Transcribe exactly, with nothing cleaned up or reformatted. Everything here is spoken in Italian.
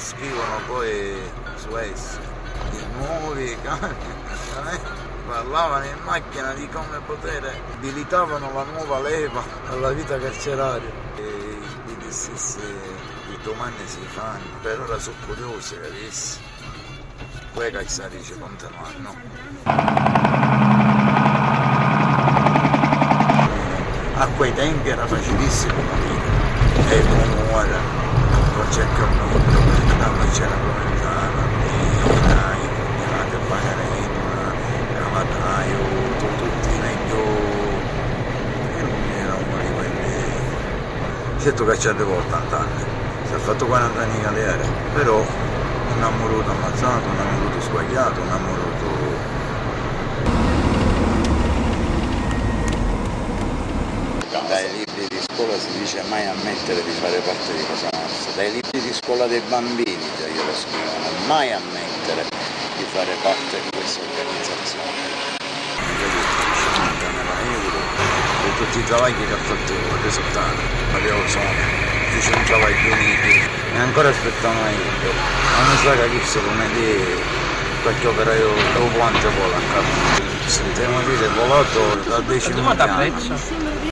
scrivono poi su essi, i nuovi parlavano in macchina di come poter abilitavano la nuova leva alla vita carceraria e gli dissi se i domani si fanno, per ora sono curiosi, capisci? Poi che si dice continuano. A quei tempi era facilissimo morire, e come ora, non c'è che un mondo, non c'era Provenzano, Mina, i combinati a Pagarena, Cavataio, tutti meglio, io non mi era uno di quelli, certo che c'è devolto anni, si è fatto quaranta anni in galera, però non ha voluto ammazzato, non ha voluto sbagliato, non ha voluto... Dai libri di scuola si dice mai ammettere di fare parte di Cosa Nostra, dai libri di scuola dei bambini già io lo scrivono, mai ammettere di fare parte di questa organizzazione. cinquantamila euro per tutti i travagli che ha fatto il risultato, Mario Ozone, fece un travaglio unito e ancora aspettano aiuto, ma non sa che chissà come di qualche operaio dopo quante vola a capo. Sentiamo dire volato da decimo piano.